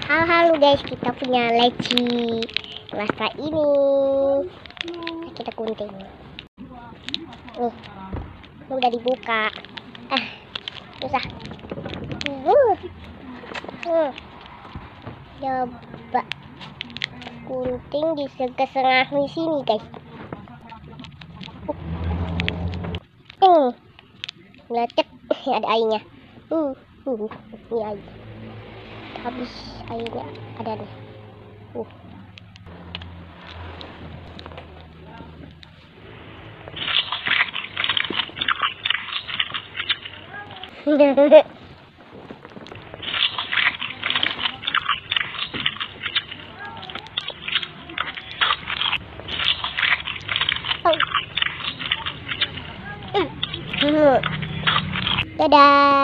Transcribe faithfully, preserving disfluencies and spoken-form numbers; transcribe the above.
Halo guys, kita punya leci rasa ini. Kita gunting. Nih, ini udah dibuka. Ah, susah. Uh, uh. Coba gunting di setengah di sini guys. Uh, ngecek ada airnya. Uh, uh, ini air. Habis airnya ada nih. Uh. Dadah.